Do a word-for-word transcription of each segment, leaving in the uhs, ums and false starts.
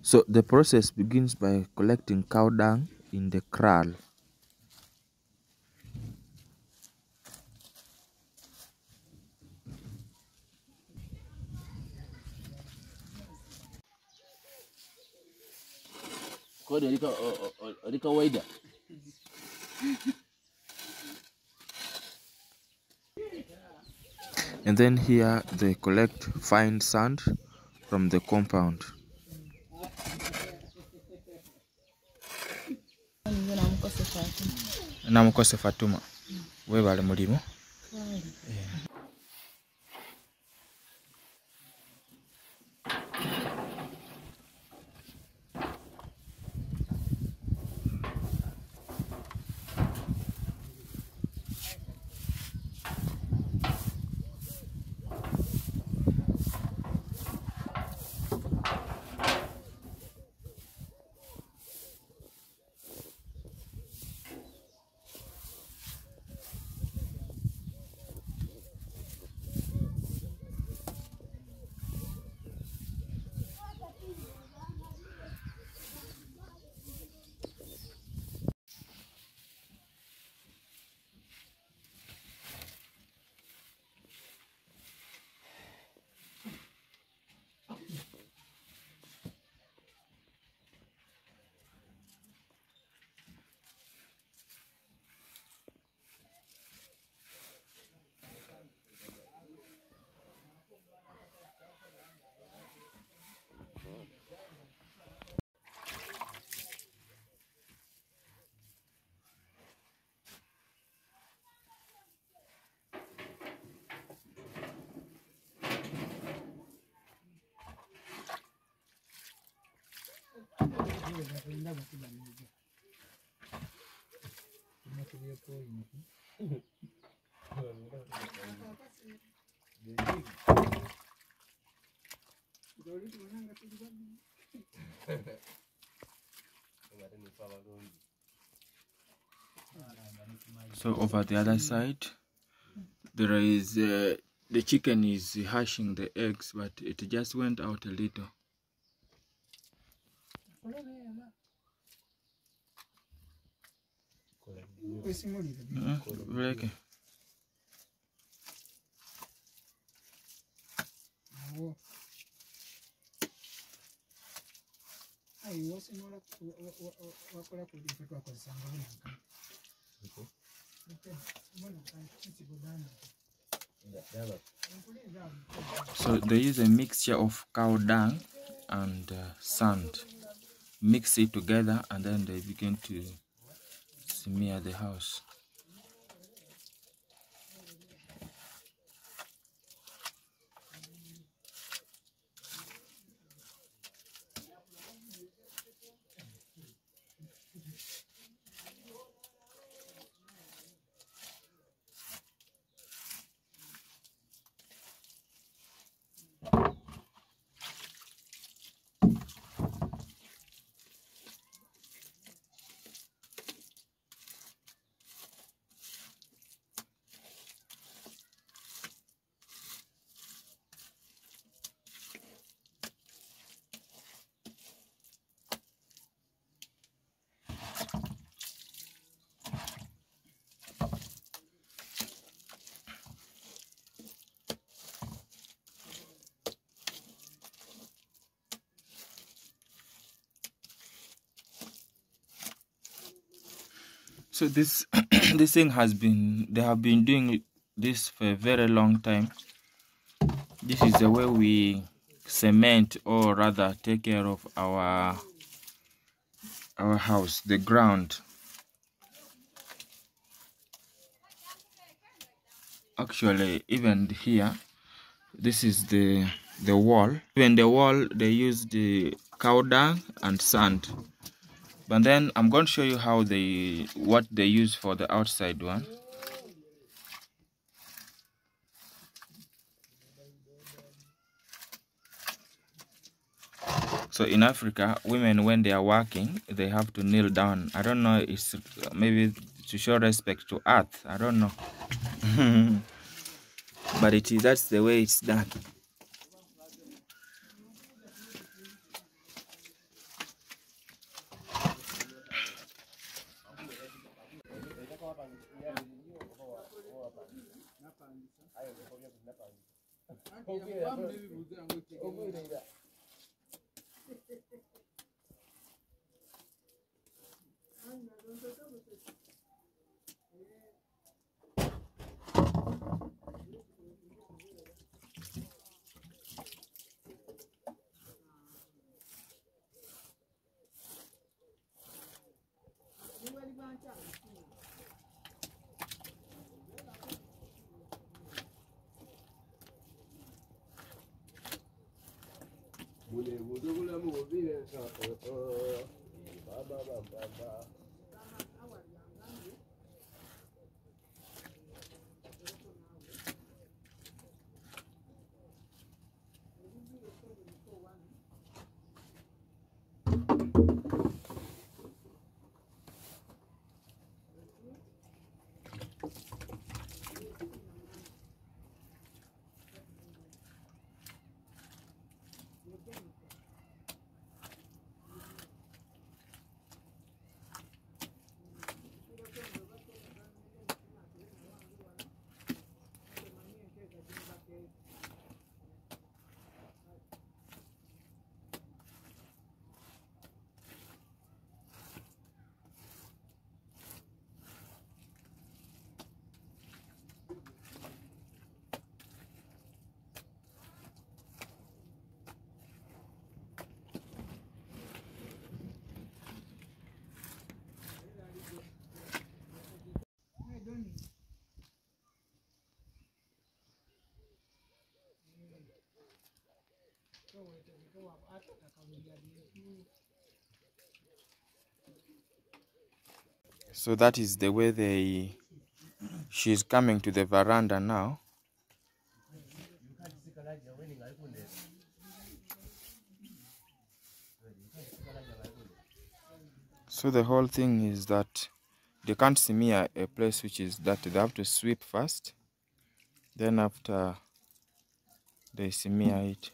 So the process begins by collecting cow dung in the kraal. And then here they collect fine sand from the compound. Namukose Fatuma. We bali mulimo. So over the other side, there is uh, the chicken is hatching the eggs, but it just went out a little. Uh, like so they use a mixture of cow dung and uh, sand, mix it together, and then they begin to smear the house. So this this thing has been, they have been doing this for a very long time. This is the way we cement, or rather take care of our our house, the ground. Actually, even here, this is the the wall. Even the wall, they use the cow dung and sand. But then I'm going to show you how they, what they use for the outside one. So in Africa, women, when they are working, they have to kneel down. I don't know, it's maybe to show respect to earth. I don't know. But it is, that's the way it's done. So that is the way they she's coming to the veranda now. So the whole thing is that they can't smear a place which is dirty. They have to sweep first, then after they smear it.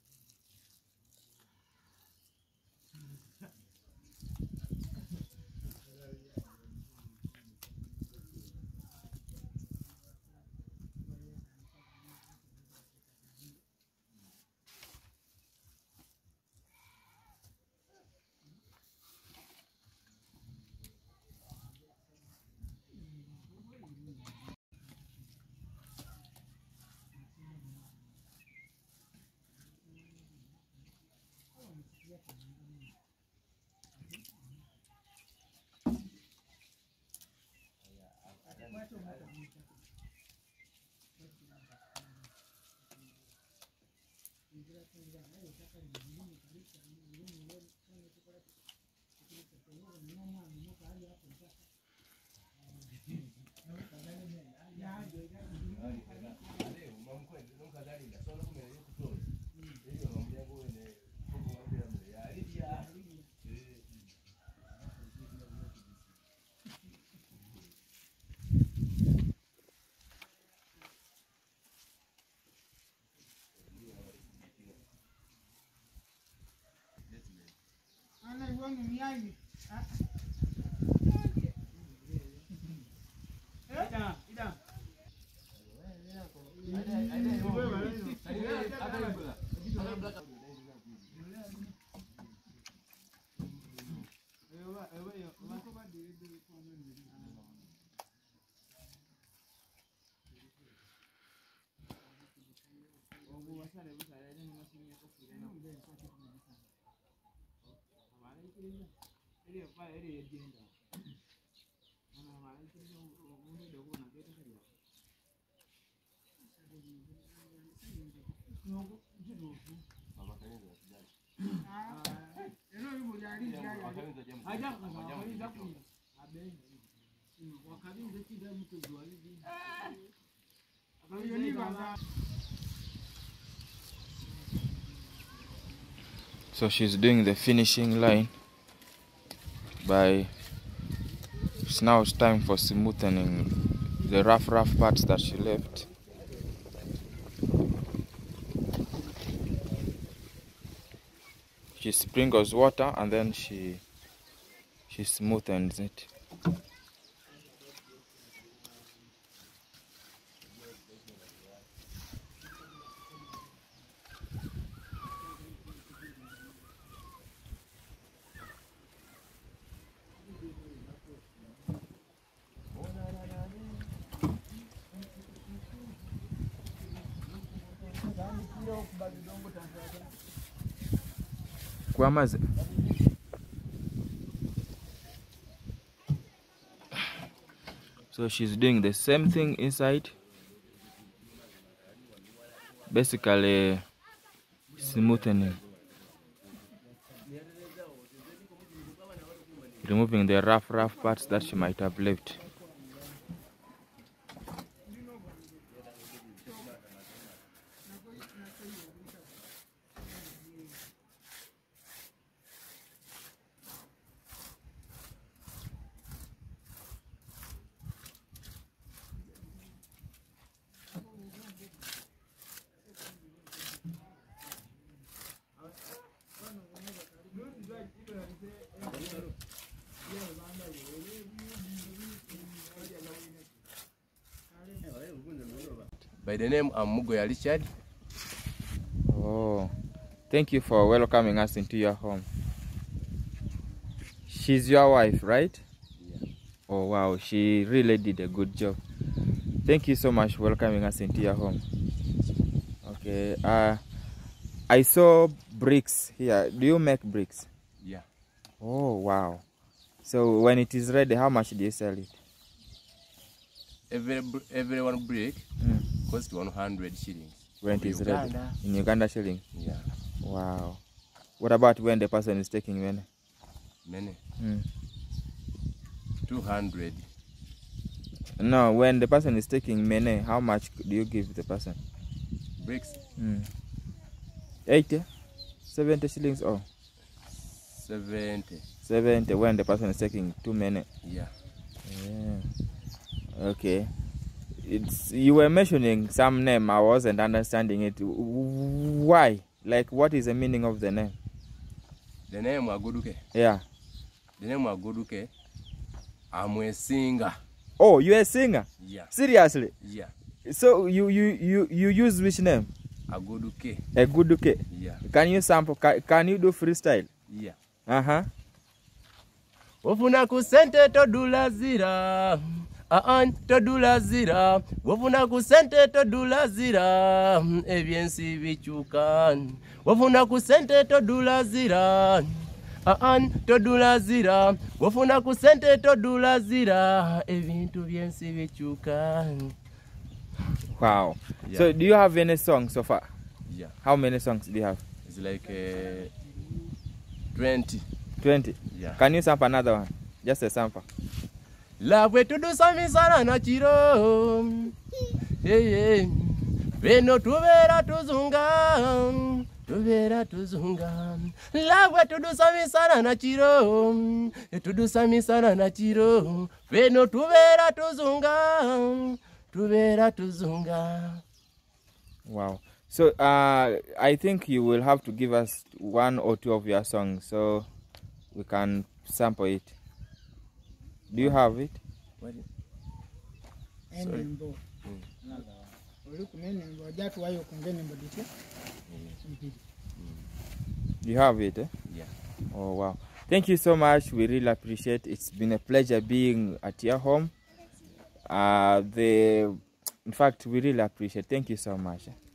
So she's doing the finishing line by, it's now it's time for smoothening the rough rough parts that she left. She sprinkles water and then she she smoothens it. Kwamaze. So she's doing the same thing inside. Basically smoothing. Removing the rough rough parts that she might have left. By the name, I'm Mugoya Richard. Oh, thank you for welcoming us into your home. She's your wife, right? Yeah. Oh wow, she really did a good job. Thank you so much for welcoming us into your home. Okay, uh, I saw bricks here. Do you make bricks? Yeah. Oh wow. So when it is ready, how much do you sell it? Every every one brick Mm. costs one hundred shillings. When it is Uganda. ready? In Uganda shilling? Yeah. Wow. What about when the person is taking money? Many. Mm. two hundred. No, when the person is taking money, how much do you give the person? Bricks? Mm. eighty? seventy shillings? Oh. seventy. seventy when the person is taking too many. Yeah. Yeah. Okay. It's you were mentioning some name. I wasn't understanding it. Why? Like, what is the meaning of the name? The name Agoduke. Yeah. The name Agoduke. I'm a singer. Oh, you're a singer? Yeah. Seriously? Yeah. So you you you you use which name? Agoduke. Agoduke. Yeah. Can you sample? Can, can you do freestyle? Yeah. Uh huh. Wofuna ku sente todula zira. Aan todula zira. Wofuna ku sente todula zira. Ebyensi bichuka. Wofuna ku sente todula zira. Aan todula zira. Wofuna ku sente todula zira. Ebintu byensi bichuka. Wow. Yeah. So do you have any songs so far? Yeah. How many songs do you have? It's like uh, twenty. twenty? Yeah. Can you sample another one? Just a sample. Labwe tudusa misana na chiro. Hey, hey. Beno tuvera tuzunga. Tuvera tuzunga. Labwe tudusa misana na chiro. Tudusa misana na chiro. Beno tuvera tuzunga. Tuvera tuzunga. Wow. So uh, I think you will have to give us one or two of your songs so we can sample it. Do you have it? What? Sorry. You have it, eh? Yeah. Oh wow. Thank you so much. We really appreciate it. It's been a pleasure being at your home. Uh, the in fact we really appreciate it. Thank you so much.